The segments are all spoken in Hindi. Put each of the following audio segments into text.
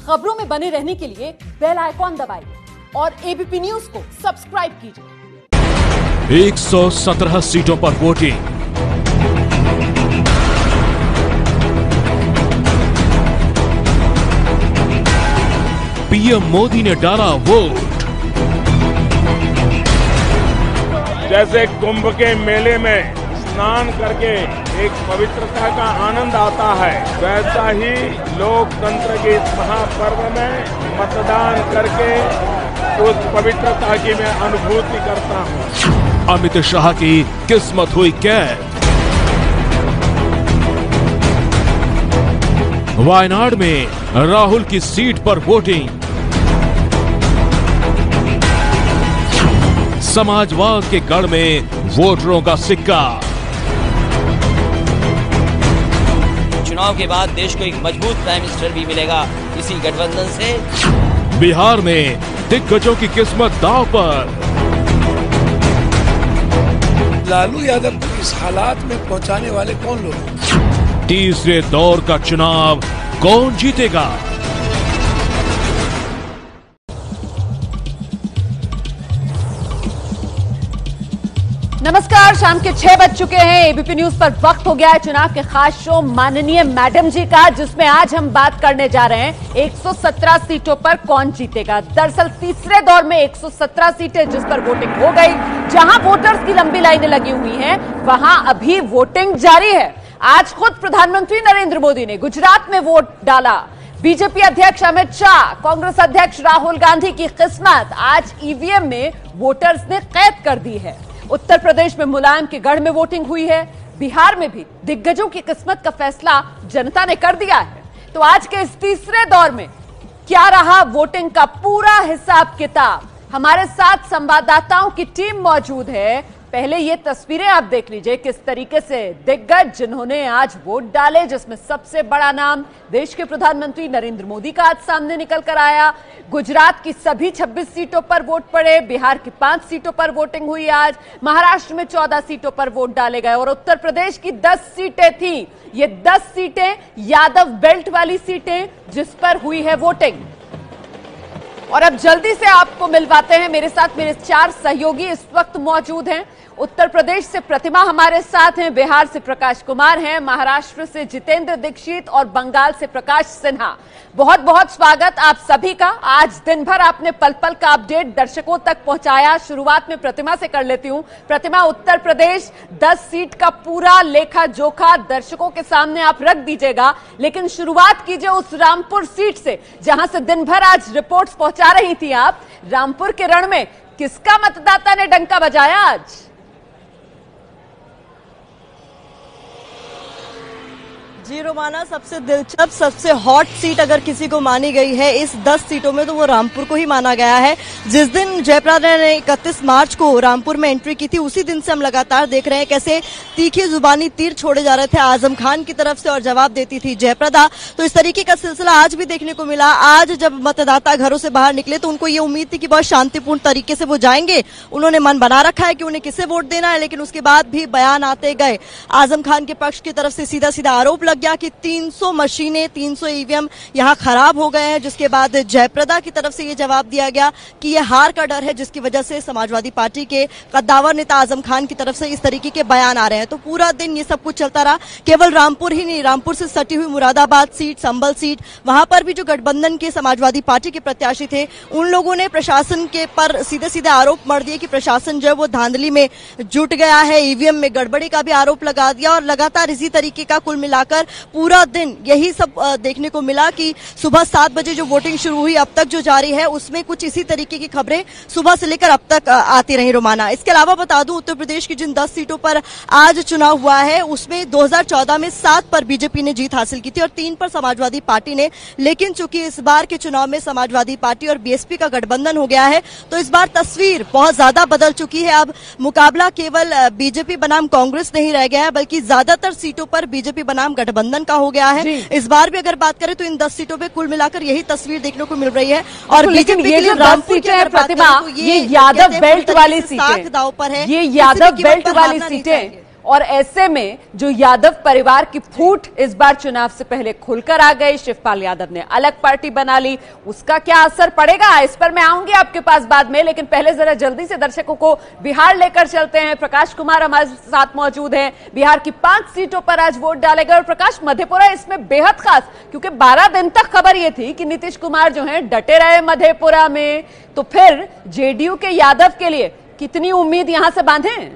खबरों में बने रहने के लिए बेल आइकॉन दबाइए और एबीपी न्यूज को सब्सक्राइब कीजिए। 117 सीटों पर वोटिंग। पीएम मोदी ने डाला वोट। जैसे कुंभ के मेले में स्नान करके एक पवित्रता का आनंद आता है, वैसा ही लोकतंत्र के इस महापर्व में मतदान करके उस पवित्रता की मैं अनुभूति करता हूँ। अमित शाह की किस्मत हुई कैद। वायनाड में राहुल की सीट पर वोटिंग। समाजवाद के गढ़ में वोटरों का सिक्का। चुनाव के बाद देश को एक मजबूत प्राइम मिनिस्टर भी मिलेगा इसी गठबंधन से। बिहार में दिग्गजों की किस्मत दांव पर। लालू यादव को इस हालात में पहुंचाने वाले कौन लोग हैं? तीसरे दौर का चुनाव कौन जीतेगा? नमस्कार, शाम के 6 बज चुके हैं। एबीपी न्यूज पर वक्त हो गया है चुनाव के खास शो माननीय मैडम जी का, जिसमें आज हम बात करने जा रहे हैं 117 सीटों पर कौन जीतेगा। दरअसल तीसरे दौर में 117 सीटें जिस पर वोटिंग हो गई, जहां वोटर्स की लंबी लाइनें लगी हुई हैं, वहां अभी वोटिंग जारी है। आज खुद प्रधानमंत्री नरेंद्र मोदी ने गुजरात में वोट डाला। बीजेपी अध्यक्ष अमित शाह, कांग्रेस अध्यक्ष राहुल गांधी की किस्मत आज ईवीएम में वोटर्स ने कैद कर दी है। उत्तर प्रदेश में मुलायम के गढ़ में वोटिंग हुई है। बिहार में भी दिग्गजों की किस्मत का फैसला जनता ने कर दिया है। तो आज के इस तीसरे दौर में क्या रहा वोटिंग का पूरा हिसाब किताब, हमारे साथ संवाददाताओं की टीम मौजूद है। पहले ये तस्वीरें आप देख लीजिए, किस तरीके से दिग्गज जिन्होंने आज वोट डाले, जिसमें सबसे बड़ा नाम देश के प्रधानमंत्री नरेंद्र मोदी का आज सामने निकल कर आया। गुजरात की सभी 26 सीटों पर वोट पड़े, बिहार की 5 सीटों पर वोटिंग हुई आज, महाराष्ट्र में 14 सीटों पर वोट डाले गए और उत्तर प्रदेश की 10 सीटें थी। ये 10 सीटें यादव बेल्ट वाली सीटें जिस पर हुई है वोटिंग। और अब जल्दी से आपको मिलवाते हैं, मेरे साथ मेरे 4 सहयोगी इस वक्त मौजूद हैं। उत्तर प्रदेश से प्रतिमा हमारे साथ हैं, बिहार से प्रकाश कुमार हैं, महाराष्ट्र से जितेंद्र दीक्षित और बंगाल से प्रकाश सिन्हा। बहुत बहुत स्वागत आप सभी का। आज दिन भर आपने पल पल का अपडेट दर्शकों तक पहुंचाया। शुरुआत में प्रतिमा से कर लेती हूं। प्रतिमा, उत्तर प्रदेश 10 सीट का पूरा लेखा जोखा दर्शकों के सामने आप रख दीजिएगा, लेकिन शुरुआत कीजिए उस रामपुर सीट से जहां से दिन भर आज रिपोर्ट्स पहुंचा रही थी आप। रामपुर के रण में किसका मतदाता ने डंका बजाया आज? जी रोमाना, सबसे दिलचस्प, सबसे हॉट सीट अगर किसी को मानी गई है इस 10 सीटों में तो वो रामपुर को ही माना गया है। जिस दिन जयप्रदा ने 31 मार्च को रामपुर में एंट्री की थी, उसी दिन से हम लगातार देख रहे हैं कैसे तीखी जुबानी तीर छोड़े जा रहे थे आजम खान की तरफ से और जवाब देती थी जयप्रदा। तो इस तरीके का सिलसिला आज भी देखने को मिला। आज जब मतदाता घरों से बाहर निकले तो उनको ये उम्मीद थी कि बहुत शांतिपूर्ण तरीके से वो जाएंगे, उन्होंने मन बना रखा है कि उन्हें किसे वोट देना है, लेकिन उसके बाद भी बयान आते गए। आजम खान के पक्ष की तरफ से सीधा सीधा आरोप लग गया कि 300 मशीनें, 300 ईवीएम यहां खराब हो गए हैं, जिसके बाद जयप्रदा की तरफ से यह जवाब दिया गया कि यह हार का डर है, जिसकी वजह से समाजवादी पार्टी के कद्दावर नेता आजम खान की तरफ से इस तरीके के बयान आ रहे हैं। तो पूरा दिन ये सब कुछ चलता रहा। केवल रामपुर ही नहीं, रामपुर से सटी हुई मुरादाबाद सीट, संभल सीट, वहां पर भी जो गठबंधन के समाजवादी पार्टी के प्रत्याशी थे, उन लोगों ने प्रशासन के पर सीधे सीधे आरोप मर दिए कि प्रशासन जो है वो धांधली में जुट गया है, ईवीएम में गड़बड़ी का भी आरोप लगा दिया। और लगातार इसी तरीके का कुल मिलाकर पूरा दिन यही सब देखने को मिला कि सुबह 7 बजे जो वोटिंग शुरू हुई अब तक जो जारी है उसमें कुछ इसी तरीके की खबरें सुबह से लेकर अब तक आती रही रोमाना। इसके अलावा बता दूं, उत्तर प्रदेश की जिन 10 सीटों पर आज चुनाव हुआ है उसमें 2014 में 7 पर बीजेपी ने जीत हासिल की थी और 3 पर समाजवादी पार्टी ने। लेकिन चूंकि इस बार के चुनाव में समाजवादी पार्टी और बीएसपी का गठबंधन हो गया है तो इस बार तस्वीर बहुत ज्यादा बदल चुकी है। अब मुकाबला केवल बीजेपी बनाम कांग्रेस नहीं रह गया है, बल्कि ज्यादातर सीटों पर बीजेपी बनाम गठबंधन का हो गया है। इस बार भी अगर बात करें तो इन 10 सीटों पे कुल मिलाकर यही तस्वीर देखने को मिल रही है। और बीजेपी ये जो 10 सीटें हैं प्रतिभा, ये यादव बेल्ट वाली सीटें दांव पर है। ये यादव बेल्ट वाली सीटें और ऐसे में जो यादव परिवार की फूट इस बार चुनाव से पहले खुलकर आ गई, शिवपाल यादव ने अलग पार्टी बना ली, उसका क्या असर पड़ेगा इस पर मैं आऊंगी आपके पास बाद में, लेकिन पहले जरा जल्दी से दर्शकों को बिहार लेकर चलते हैं। प्रकाश कुमार हमारे साथ मौजूद हैं। बिहार की 5 सीटों पर आज वोट डाले गए और प्रकाश, मधेपुरा इसमें बेहद खास, क्योंकि 12 दिन तक खबर यह थी कि नीतीश कुमार जो है डटे रहे मधेपुरा में, तो फिर जेडीयू के यादव के लिए कितनी उम्मीद यहां से बांधें?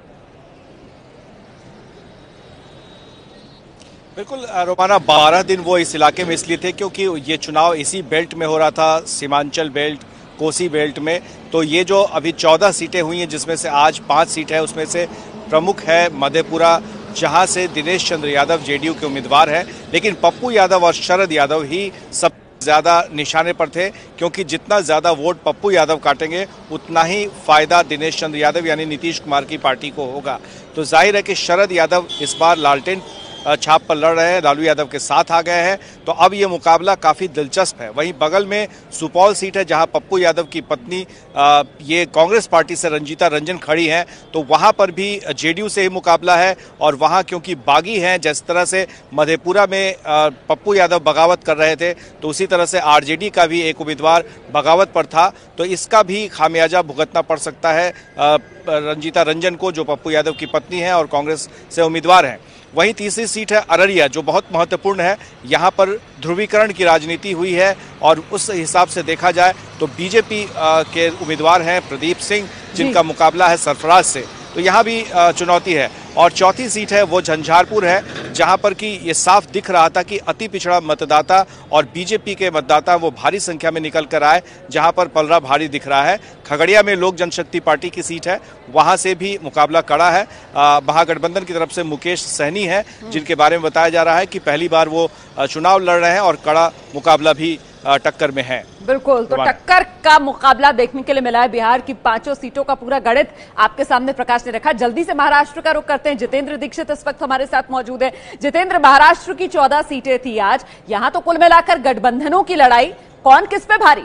बिल्कुल रोमाना, 12 दिन वो इस इलाके में इसलिए थे क्योंकि ये चुनाव इसी बेल्ट में हो रहा था, सीमांचल बेल्ट, कोसी बेल्ट में। तो ये जो अभी 14 सीटें हुई हैं जिसमें से आज 5 सीट है, उसमें से प्रमुख है मधेपुरा, जहां से दिनेश चंद्र यादव जेडीयू के उम्मीदवार हैं। लेकिन पप्पू यादव और शरद यादव ही सब ज्यादा निशाने पर थे, क्योंकि जितना ज्यादा वोट पप्पू यादव काटेंगे उतना ही फायदा दिनेश चंद्र यादव यानी नीतीश कुमार की पार्टी को होगा। तो जाहिर है कि शरद यादव इस बार लालटेन छाप पर लड़ रहे हैं, लालू यादव के साथ आ गए हैं। तो अब ये मुकाबला काफी दिलचस्प है। वहीं बगल में सुपौल सीट है जहां पप्पू यादव की पत्नी ये कांग्रेस पार्टी से रंजीता रंजन खड़ी हैं, तो वहां पर भी जेडीयू से ही मुकाबला है। और वहां क्योंकि बागी हैं, जिस तरह से मधेपुरा में पप्पू यादव बगावत कर रहे थे, तो उसी तरह से आरजेडी का भी एक उम्मीदवार बगावत पर था, तो इसका भी खामियाजा भुगतना पड़ सकता है रंजीता रंजन को, जो पप्पू यादव की पत्नी है और कांग्रेस से उम्मीदवार हैं। वहीं तीसरी सीट है अररिया, जो बहुत महत्वपूर्ण है। यहाँ पर ध्रुवीकरण की राजनीति हुई है और उस हिसाब से देखा जाए तो बीजेपी के उम्मीदवार हैं प्रदीप सिंह, जिनका मुकाबला है सरफराज से, तो यहाँ भी चुनौती है। और चौथी सीट है वो झंझारपुर है, जहां पर कि ये साफ दिख रहा था कि अति पिछड़ा मतदाता और बीजेपी के मतदाता वो भारी संख्या में निकल कर आए, जहां पर पलड़ा भारी दिख रहा है। खगड़िया में लोक जनशक्ति पार्टी की सीट है, वहां से भी मुकाबला कड़ा है। महागठबंधन की तरफ से मुकेश सहनी है, जिनके बारे में बताया जा रहा है कि पहली बार वो चुनाव लड़ रहे हैं और कड़ा मुकाबला भी टक्कर में है। बिल्कुल, तो टक्कर का मुकाबला देखने के लिए मिला है। बिहार की 5 सीटों का पूरा गणित आपके सामने प्रकाश ने रखा। जल्दी से महाराष्ट्र का रुख करते हैं। जितेंद्र दीक्षित इस वक्त हमारे साथ मौजूद है। जितेंद्र, महाराष्ट्र की 14 सीटें थी आज, यहां तो कुल मिलाकर गठबंधनों की लड़ाई, कौन किस पे भारी?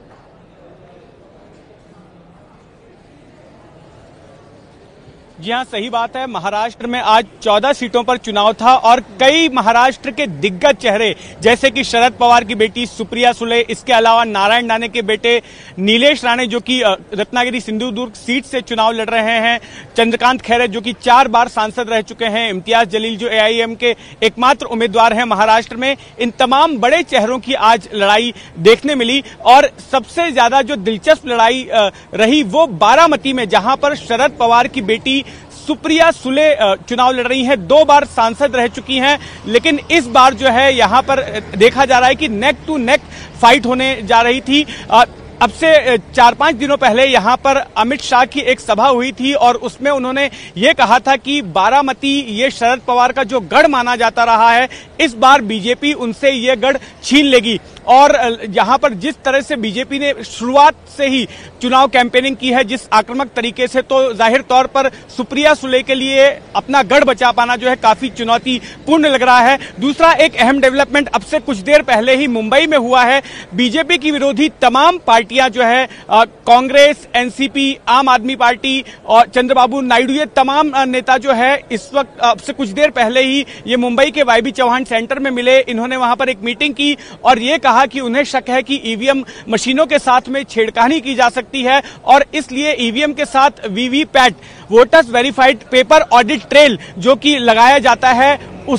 जी हाँ, सही बात है। महाराष्ट्र में आज 14 सीटों पर चुनाव था और कई महाराष्ट्र के दिग्गज चेहरे जैसे कि शरद पवार की बेटी सुप्रिया सुले, इसके अलावा नारायण राणे के बेटे नीलेश राणे जो कि रत्नागिरी सिंधुदुर्ग सीट से चुनाव लड़ रहे हैं, चंद्रकांत खैरे जो कि 4 बार सांसद रह चुके हैं, इम्तियाज जलील जो एआईएम के एकमात्र उम्मीदवार हैं महाराष्ट्र में, इन तमाम बड़े चेहरों की आज लड़ाई देखने मिली। और सबसे ज्यादा जो दिलचस्प लड़ाई रही वो बारामती में, जहां पर शरद पवार की बेटी सुप्रिया सुले चुनाव लड़ रही हैं, 2 बार सांसद रह चुकी हैं। लेकिन इस बार जो है यहां पर देखा जा रहा है कि नेक टू नेक फाइट होने जा रही थी। अब से 4-5 दिनों पहले यहां पर अमित शाह की एक सभा हुई थी और उसमें उन्होंने ये कहा था कि बारामती ये शरद पवार का जो गढ़ माना जाता रहा है, इस बार बीजेपी उनसे ये गढ़ छीन लेगी। और यहां पर जिस तरह से बीजेपी ने शुरुआत से ही चुनाव कैंपेनिंग की है, जिस आक्रामक तरीके से, तो जाहिर तौर पर सुप्रिया सुले के लिए अपना गढ़ बचा पाना जो है काफी चुनौतीपूर्ण लग रहा है। दूसरा एक अहम डेवलपमेंट अब से कुछ देर पहले ही मुंबई में हुआ है। बीजेपी की विरोधी तमाम पार्टियां जो है, कांग्रेस, एनसीपी, आम आदमी पार्टी और चंद्रबाबू नायडू, ये तमाम नेता जो है इस वक्त अब से कुछ देर पहले ही ये मुंबई के वाईबी चौहान सेंटर में मिले। इन्होंने वहां पर एक मीटिंग की और ये कहा कि उन्हें शक है कि ईवीएम मशीनों के साथ में छेड़खानी की जा सकती है और इसलिए ईवीएम के साथ VVPAT, voters verified paper audit trail जो कि लगाया जाता है,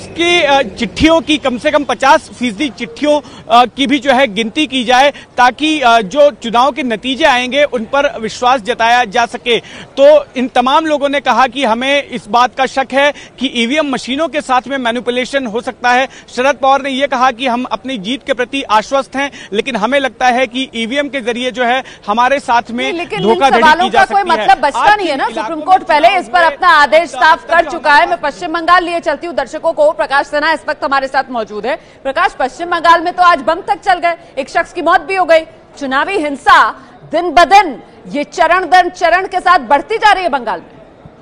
उसकी चिट्ठियों की कम से कम 50% चिट्ठियों की भी जो है गिनती की जाए, ताकि जो चुनाव के नतीजे आएंगे उन पर विश्वास जताया जा सके। तो इन तमाम लोगों ने कहा कि हमें इस बात का शक है कि ईवीएम मशीनों के साथ में मैनिपुलेशन हो सकता है। शरद पवार ने यह कहा कि हम अपनी जीत के प्रति आश्वस्त हैं, लेकिन हमें लगता है कि ईवीएम के जरिए जो है हमारे साथ में धोखाधड़ी की जा सकती है। कोई मतलब बचता नहीं है ना। सुप्रीम कोर्ट पहले इस पर अपना आदेश साफ कर चुका है। मैं पश्चिम बंगाल लिए चलती हूँ दर्शकों को। प्रकाश सिन्हा इस वक्त हमारे साथ मौजूद है। प्रकाश, पश्चिम बंगाल में तो आज बम तक चल गए, एक शख्स की मौत भी हो गई। चुनावी हिंसा दिन ब दिन ये चरण दर चरण के साथ बढ़ती जा रही है बंगाल में।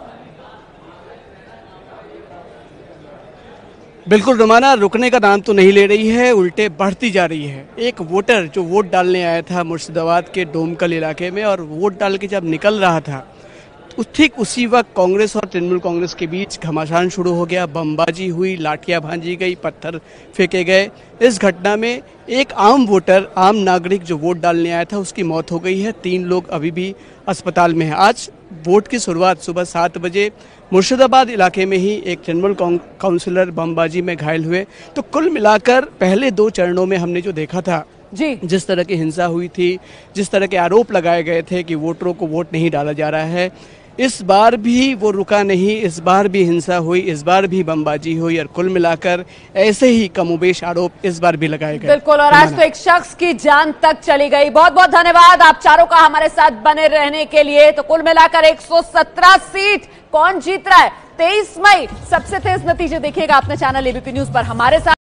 बिल्कुल रोमाना, रुकने का नाम तो नहीं ले रही है, उल्टे बढ़ती जा रही है। एक वोटर जो वोट डालने आया था मुर्शिदाबाद के डोमकल इलाके में और वोट डाल के जब निकल रहा था ठीक उसी वक्त कांग्रेस और तृणमूल कांग्रेस के बीच घमासान शुरू हो गया, बमबाजी हुई, लाठियां भांजी गई, पत्थर फेंके गए। इस घटना में एक आम वोटर, आम नागरिक जो वोट डालने आया था, उसकी मौत हो गई है। 3 लोग अभी भी अस्पताल में हैं। आज वोट की शुरुआत सुबह 7 बजे मुर्शिदाबाद इलाके में ही एक तृणमूल काउंसिलर बमबाजी में घायल हुए। तो कुल मिलाकर पहले 2 चरणों में हमने जो देखा था जी, जिस तरह की हिंसा हुई थी, जिस तरह के आरोप लगाए गए थे कि वोटरों को वोट नहीं डाला जा रहा है, इस बार भी वो रुका नहीं। इस बार भी हिंसा हुई, इस बार भी बमबाजी हुई और कुल मिलाकर ऐसे ही कमोबेश आरोप इस बार भी लगाए गए। बिल्कुल, और आज तो एक शख्स की जान तक चली गई। बहुत बहुत धन्यवाद आप चारों का हमारे साथ बने रहने के लिए। तो कुल मिलाकर 117 सीट कौन जीत रहा है, 23 मई सबसे तेज नतीजे देखिएगा अपने चैनल एबीपी न्यूज पर हमारे साथ।